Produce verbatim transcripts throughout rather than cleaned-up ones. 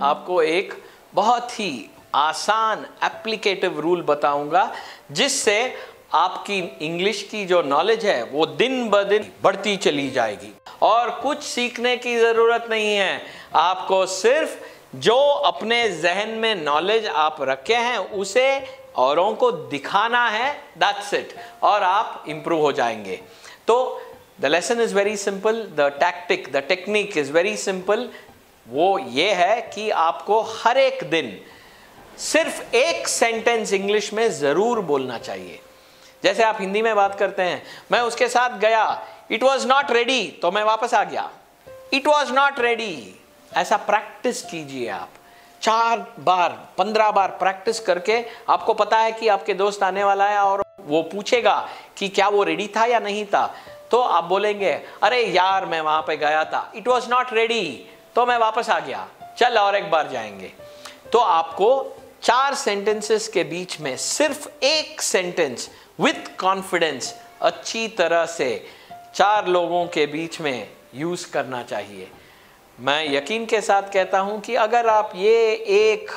आपको एक बहुत ही आसान एप्लीकेटिव रूल बताऊंगा जिससे आपकी इंग्लिश की जो नॉलेज है वो दिन ब दिन बढ़ती चली जाएगी। और कुछ सीखने की ज़रूरत नहीं है, आपको सिर्फ जो अपने जहन में नॉलेज आप रखे हैं उसे औरों को दिखाना है, दैट्स इट, और आप इंप्रूव हो जाएंगे। तो the lesson is very simple, the tactic, the technique is very simple. वो ये है कि आपको हर एक दिन सिर्फ एक सेंटेंस इंग्लिश में ज़रूर बोलना चाहिए। जैसे आप हिंदी में बात करते हैं, मैं उसके साथ गया, इट वॉज नॉट रेडी, तो मैं वापस आ गया, इट वॉज नॉट रेडी। ऐसा प्रैक्टिस कीजिए आप चार बार पंद्रह बार प्रैक्टिस करके। आपको पता है कि आपके दोस्त आने वाला है और वो पूछेगा कि क्या वो रेडी था या नहीं था, तो आप बोलेंगे अरे यार मैं वहां पे गया था, इट वॉज नॉट रेडी, तो मैं वापस आ गया, चल और एक बार जाएंगे। तो आपको चार सेंटेंसेस के बीच में सिर्फ एक सेंटेंस विथ कॉन्फिडेंस अच्छी तरह से चार लोगों के बीच में यूज करना चाहिए। मैं यकीन के साथ कहता हूं कि अगर आप ये एक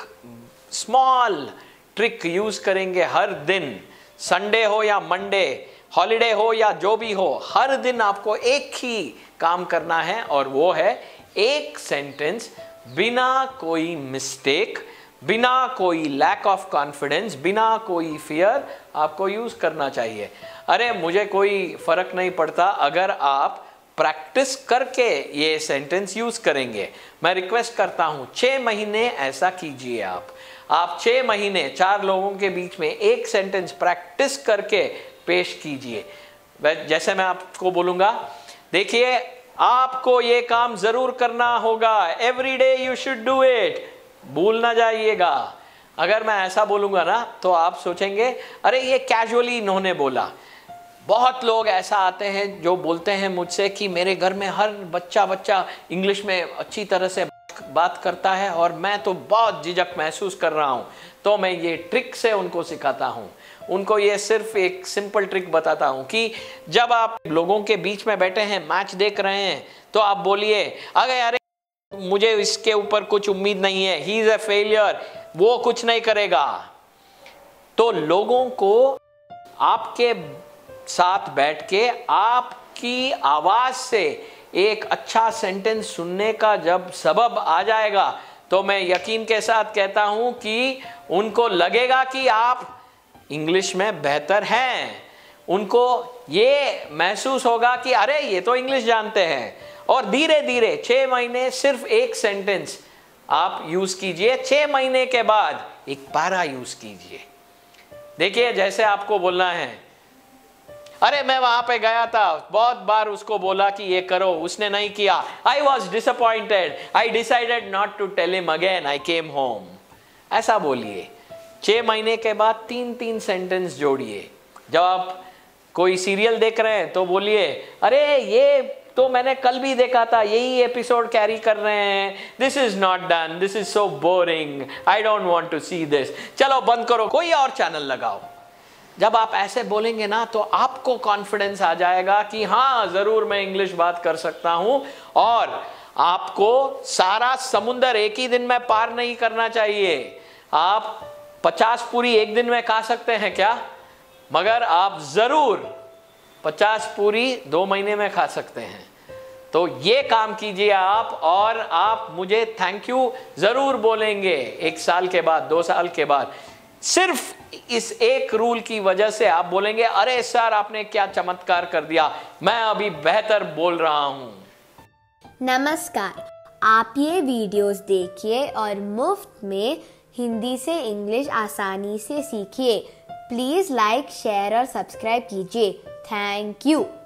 स्मॉल ट्रिक यूज करेंगे हर दिन, संडे हो या मंडे, हॉलिडे हो या जो भी हो, हर दिन आपको एक ही काम करना है और वो है एक सेंटेंस बिना कोई मिस्टेक, बिना कोई लैक ऑफ कॉन्फिडेंस, बिना कोई फियर आपको यूज करना चाहिए। अरे मुझे कोई फर्क नहीं पड़ता अगर आप प्रैक्टिस करके ये सेंटेंस यूज करेंगे। मैं रिक्वेस्ट करता हूं छह महीने ऐसा कीजिए। आप आप छह महीने चार लोगों के बीच में एक सेंटेंस प्रैक्टिस करके पेश कीजिए। जैसे मैं आपको बोलूंगा, देखिए आपको ये काम जरूर करना होगा, every day you should do it, भूल ना जाइएगा। अगर मैं ऐसा बोलूंगा ना तो आप सोचेंगे अरे ये कैजुअली इन्होंने बोला। बहुत लोग ऐसा आते हैं जो बोलते हैं मुझसे कि मेरे घर में हर बच्चा बच्चा इंग्लिश में अच्छी तरह से बात करता है और मैं तो बहुत झिझक महसूस कर रहा हूँ। तो मैं ये ट्रिक से उनको सिखाता हूँ, उनको ये सिर्फ एक सिंपल ट्रिक बताता हूँ कि जब आप लोगों के बीच में बैठे हैं, मैच देख रहे हैं, तो आप बोलिए अरे अरे मुझे इसके ऊपर कुछ उम्मीद नहीं है, ही इज अ फेलियर, वो कुछ नहीं करेगा। तो लोगों को आपके साथ बैठ के आपकी आवाज से एक अच्छा सेंटेंस सुनने का जब सबब आ जाएगा तो मैं यकीन के साथ कहता हूं कि उनको लगेगा कि आप इंग्लिश में बेहतर हैं। उनको ये महसूस होगा कि अरे ये तो इंग्लिश जानते हैं। और धीरे धीरे छह महीने सिर्फ एक सेंटेंस आप यूज कीजिए, छह महीने के बाद एक पारा यूज कीजिए। देखिए जैसे आपको बोलना है, अरे मैं वहां पे गया था, बहुत बार उसको बोला कि ये करो, उसने नहीं किया, I was disappointed, I decided not to tell him again, I came home. ऐसा बोलिए। छह महीने के बाद तीन तीन सेंटेंस जोड़िए। जब आप कोई सीरियल देख रहे हैं तो बोलिए अरे ये तो मैंने कल भी देखा था, यही एपिसोड कैरी कर रहे हैं, this is not done, this is so boring, I don't want to see this, चलो बंद करो, कोई और चैनल लगाओ। जब आप ऐसे बोलेंगे ना तो आपको कॉन्फिडेंस आ जाएगा कि हाँ जरूर मैं इंग्लिश बात कर सकता हूं। और आपको सारा समुंदर एक ही दिन में पार नहीं करना चाहिए। आप पचास पूरी एक दिन में खा सकते हैं क्या? मगर आप जरूर पचास पूरी दो महीने में खा सकते हैं। तो ये काम कीजिए आप, और आप मुझे थैंक यू जरूर बोलेंगे एक साल के बाद, दो साल के बाद। सिर्फ इस एक रूल की वजह से आप बोलेंगे अरे सर आपने क्या चमत्कार कर दिया, मैं अभी बेहतर बोल रहा हूं। नमस्कार, आप ये वीडियोस देखिए और मुफ्त में हिंदी से इंग्लिश आसानी से सीखिए। प्लीज लाइक, शेयर और सब्सक्राइब कीजिए। Thank you.